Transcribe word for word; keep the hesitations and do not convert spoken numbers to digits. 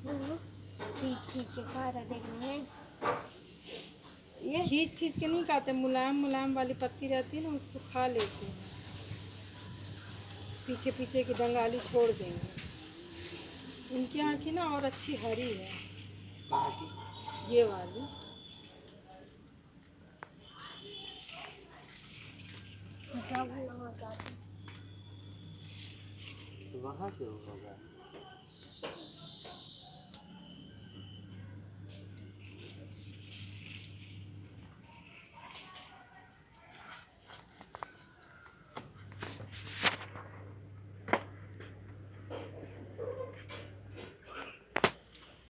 खींच खींच के खा रहा देखने में। ये खींच खींच के नहीं खाते, मुलायम मुलायम वाली पत्ती रहती है ना उसको खा लेते हैं, पीछे पीछे की दंगाली छोड़ देंगे। इनकी आँखें ना और अच्छी हरी है, ये वाली। क्या बोलना चाहती वहाँ से होगा।